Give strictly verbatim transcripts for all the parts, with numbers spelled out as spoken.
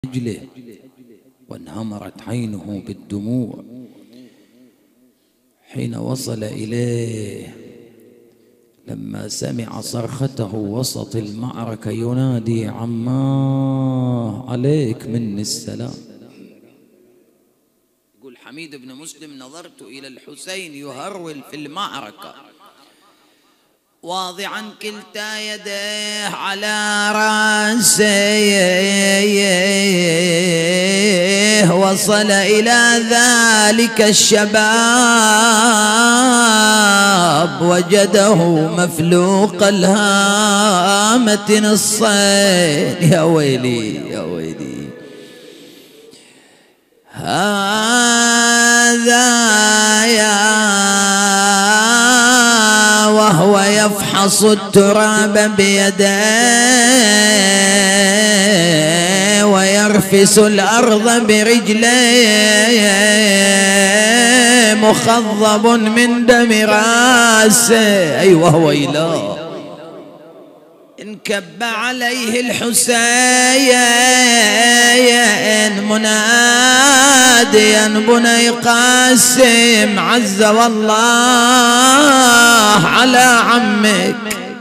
رجله وانهمرت عينه بالدموع حين وصل إليه لما سمع صرخته وسط المعركة ينادي: عماه عليك مني السلام. يقول حميد بن مسلم: نظرت إلى الحسين يهرول في المعركة واضعا كلتا يديه على راسه، وصل إلى ذلك الشباب وجده مفلوق الهامة نصين. يا ويلي يا ويلي، هذا يا وهو يفحص التراب بيديه ويرفس الأرض برجليه مخضب من دم راسه. أي وهو إله انكب عليه الحسين مناديا: بني قاسم عز والله على عمك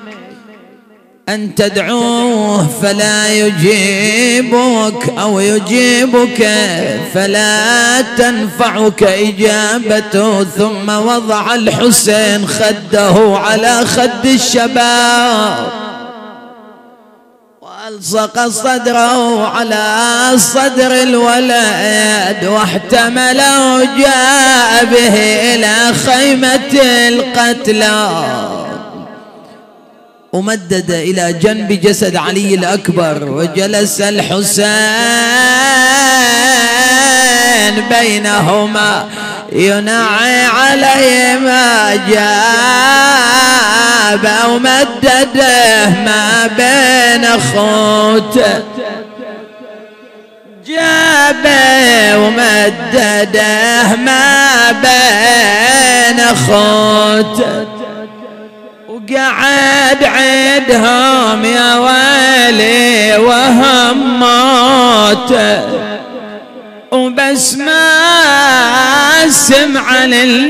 أن تدعوه فلا يجيبك أو يجيبك فلا تنفعك إجابته. ثم وضع الحسين خده على خد الشباب وألصق صدره على صدر الولد واحتمله وجاء به إلى خيمة القتلى ومدد إلى جنب جسد علي الأكبر وجلس الحسين بينهما ينعي عليهما، جاب ومدده ما بين خوته، جاب ومدده ما بين خوته وقعد عدهم يا ويلي وهم موته. وبس ما سمع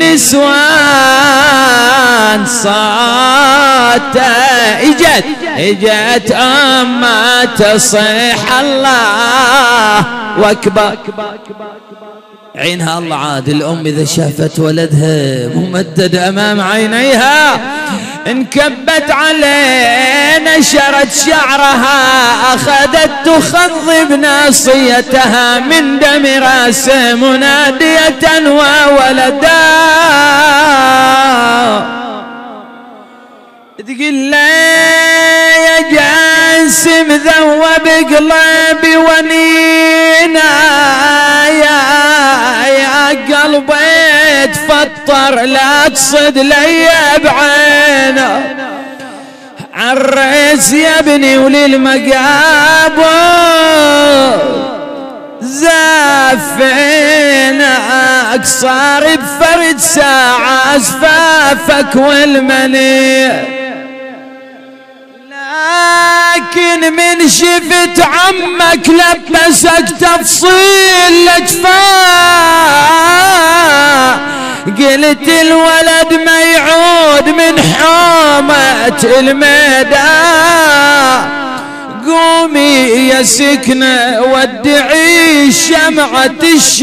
للنسوان صوته اجت اجت اما تصيح الله واكبر. عينها الله عاد الأم إذا شافت ولدها ممدد أمام عينيها انكبت عليه نشرت شعرها أخذت تخضب ناصيتها من دم راسه منادية: وولدا تقول له: يا جاسم ذوب قلبي ونينا يا يا قلبي تفطر لا تصد لي بعينه، عرس يا ابني وللمقابر زافينك صار بفرد ساعة أسفافك والمنيع. لكن من شفت عمك لبسك تفصيل لجفاه قلت الولد ما يعود من حومة الميدان. قومي يا سكنة ودعي شمعة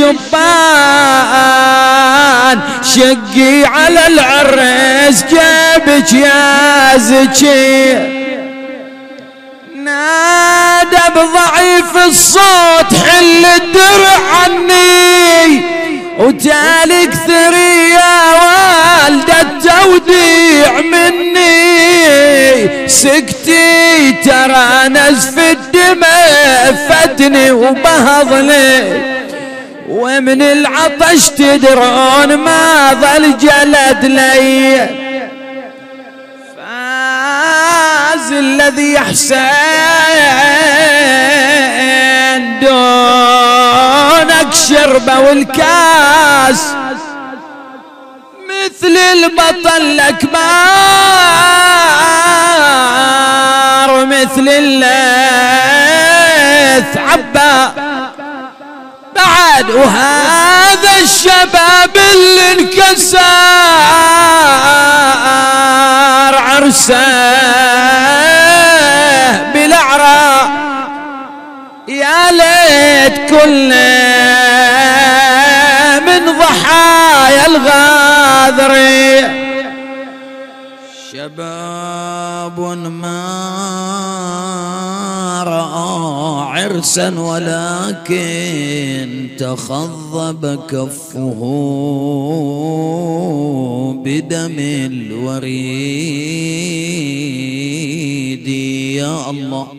الشبان، شقي على العريس جابك يا زكي. نادى بضعيف الصوت: حل الدرع عني وتالي كثري يا والدة التوديع مني. سكتي ترى نزف الدماء فتني وبهضني ومن العطش تدرون ما ظل جلد لي. فاز الذي حسين دونك شربه والكاس مثل البطل الأكبر مثل الليث عبا وهذا الشباب اللي انكسر عرسه بالأعراء، يا ليت كلنا من ضحايا الغاذري. شباب ما رأى عرسا ولكن تخضب كفه بدم الوريد. يا الله